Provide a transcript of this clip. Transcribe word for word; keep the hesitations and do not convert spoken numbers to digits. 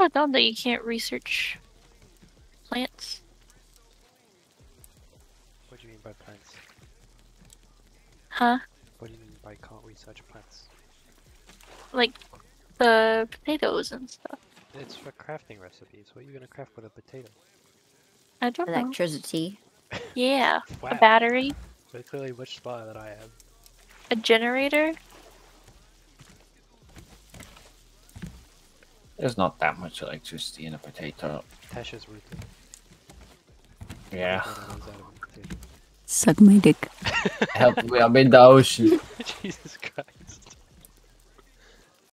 so dumb that you can't research plants. What do you mean by plants? Huh? What do you mean by can't research plants? Like the potatoes and stuff. It's for crafting recipes. What are you gonna craft with a potato? I don't know. Electricity. Yeah. Wow. A battery. So clearly much smarter than I am. A generator. There's not that much electricity in a potato. Tasha's rooted. Yeah. Suck my dick. Help me, I'm in the ocean. Jesus Christ.